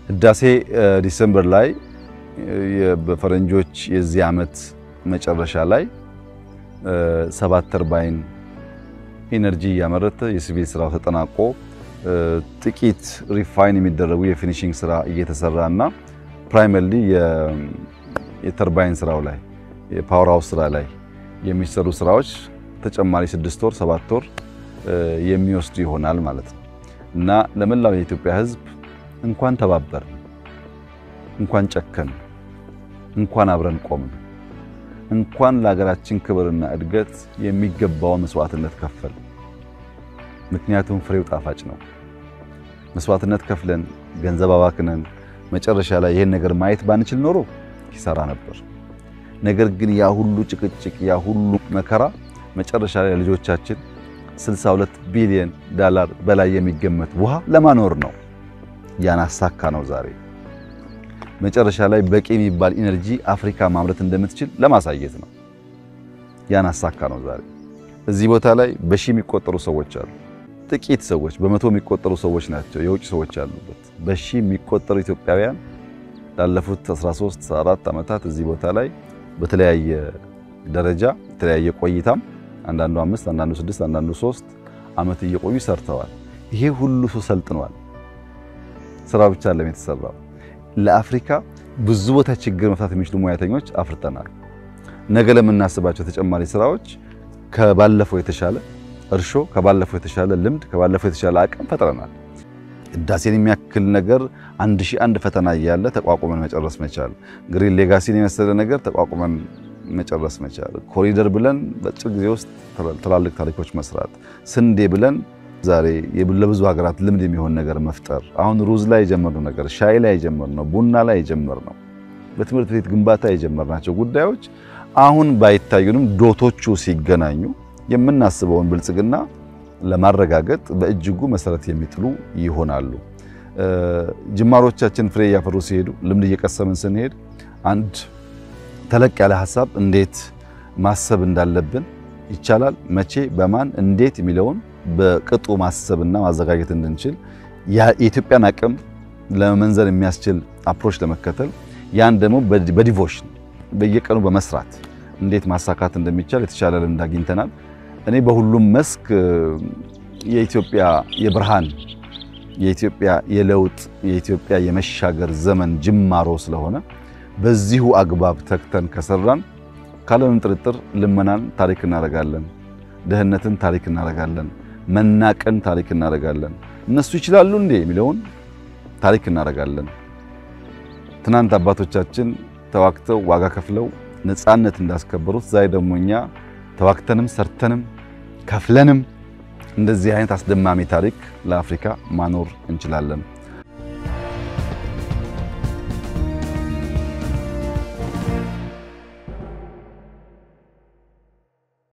ህዳሴ ዲሴምበር ላይ በፈረንጆች የዚህ ዓመት መጨረሻ ላይ 7 ተርባይን ኢነርጂ ያመረተ የሲቪል ስራው ተጠናቆ ጥቂት ሪፋይን የሚደረጉ የፊኒሺንግ ስራ እየተሰራና ፕራይመሪሊ የተርባይን ስራው ላይ የፓወር ሃውስ ስራ ላይ የሚሰሩ ስራዎች ተጨማሪ 6 ወር 7 ወር የሚወስዱ ይሆናል ማለት ነው እና ለመላው የኢትዮጵያ ህዝብ እንኳን ተባበር እንኳን ጨከን እንኳን አብረን ቆምን እንኳን ለሀገራችን ክብርና እድገት የሚገባው መስዋዕትነት ከፈል ምክንያቱም ፍሬው ጣፋጭ ነው መስዋዕትነት ከፍለን ገንዘብ አባክነን መጨረሻ ላይ ይሄን ነገር ማየት ባንችል ኖሮ ኪሳራ ነበር ነገር ግን ያ ሁሉ ጭቅጭቅ ያ ሁሉ መከራ መጨረሻ ላይ ልጆቻችን 62 ቢሊዮን ዶላር በላይ የሚገመት ውሃ ለማኖር ነው ያን አሳካ ነው ዛሬ መጨረሻ ላይ በቂ የሚባል ኢነርጂ አፍሪካ ማምረት እንደምትችል ለማሳየት ነው ያን አሳካ ነው ዛሬ እዚህ ቦታ ላይ በሺ የሚቆጠሩ ሰዎች አሉ ጥቂት ሰዎች በመቶ የሚቆጠሩ ሰዎች ናቸው የውጭ ሰዎች አሉበት በሺ የሚቆጠሩ ኢትዮጵያውያን ላለፉት 13 14 ዓመታት እዚህ ቦታ ላይ በተለያየ ደረጃ የተለያየ ቆይታም አንዳንዱ 5 አንዳንዱ 6 አንዳንዱ 3 ዓመት እየቆዩ ሰርተዋል ይሄ ሁሉ ሰው ሰልጥኗል ስራው ብቻ አይደለም የተሰራው ለአፍሪካ ብዙ ቦታ ችግር መፍታት የሚችሉ ሙያተኞች አፍርተናል ነገ ለምናስባቸው ተጨማሪ ስራዎች ከባለፈው የተሻለ እርሾ ከባለፈው የተሻለ ልምድ ከባለፈው የተሻለ አቅም ፈጥረናል ህዳሴን የሚያክል ነገር 1001 ፈተና ያለ ተቋቁመን መጨረስ መቻል ግሪን ሌጋሲን የመሰለ ነገር ተቋቁመን መጨረስ መቻል ኮሪደር ብለን በአጭር ጊዜ ውስጥ ትላልቅ ታሪኮች መስራት ስንዴ ብለን ዛሬ ለብዙ ሀገራት ልምድ የሚሆን ነገር መፍጠር አሁን ሩዝ ላይ የጀመርነው ነገር ሻይ ላይ የጀመርነው ቡና ላይ የጀመርነው በትምህርት ቤት ግንባታ የጀመርናቸው ጉዳዮች አሁን ባይታዩንም ዶቶቹ ሲገናኙ የምናስበውን ብልጽግና ለማረጋገጥ በእጅጉ መሰረት የሚጥሉ ይሆናሉ ጅማሮቻችን ፍሬ ያፈሩ ሲሄዱ ልምድ እየቀሰምን ስንሄድ አንድ ተለቅ ያለ ሐሳብ እንዴት ማሰብ እንዳለብን ይቻላል መቼ በማን እንዴት የሚለውን በቅጡ ማሰብና ማዘጋጀት እንድንችል የኢትዮጵያን አቅም ለመንዘር የሚያስችል አፕሮች ለመከተል ያን ደግሞ በዲቮሽን በየቀኑ በመስራት እንዴት ማሳካት እንደሚቻል የተሻለ ልምድ አግኝተናል እኔ በሁሉም መስክ የኢትዮጵያ የብርሃን የኢትዮጵያ የለውጥ የኢትዮጵያ የመሻገር ዘመን ጅማሮ ስለሆነ በዚሁ አግባብ ተክተን ከሰራን ካለምን ጥርጥር ልመናን ታሪክ እናረጋለን ደህነትን ታሪክ እናረጋለን መናቀን ታሪክ እናረጋለን እነሱ ይችላሉ እንዴ የሚለውን ታሪክ እናረጋለን ትናንት አባቶቻችን ተዋክተው ዋጋ ከፍለው ነፃነት እንዳስከበሩት ዛሬ ደሞኛ ተዋክተንም ሰርተንም ከፍለንም እንደዚህ አይነት አስደማሚ ታሪክ ለአፍሪካ ማኖር እንችላለን